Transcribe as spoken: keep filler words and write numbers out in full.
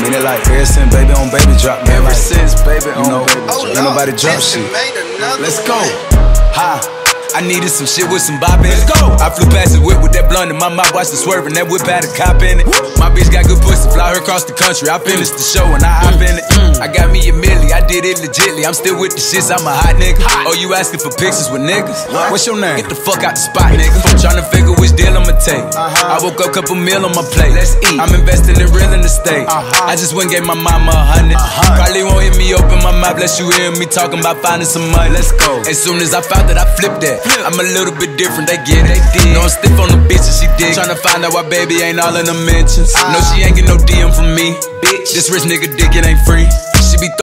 Mean it like ever since baby on baby drop, man. Ever like, since baby on you know, baby drop. Ain't nobody drop shit. Let's go. Ha. I needed some shit with some bop in it. Let's go. I flew past the whip with that blunt in my mouth, watched it swerving. That whip had a cop in it. My bitch got good pussy, fly her across the country. I finished the show and I hop in it. I got me a milli, I did it legitly. I'm still with the shits, I'm a hot nigga. Oh, you asking for pictures with niggas? What's your name? Get the fuck out the spot, nigga. I'm tryna figure which deal I'ma take. I woke up, couple meal on my plate. Let's eat. I'm investing in real estate. I just went and gave my mama a hundred. Probably won't hear me open my mouth, bless you hear me talking about finding some money. Let's go. As soon as I found that, I flipped that. I'm a little bit different, they get it. No, I'm stiff on the bitch and she dig. Tryna find out why baby ain't all in the mentions. No, she ain't get no D M from me. Bitch, this rich nigga dick, it ain't free.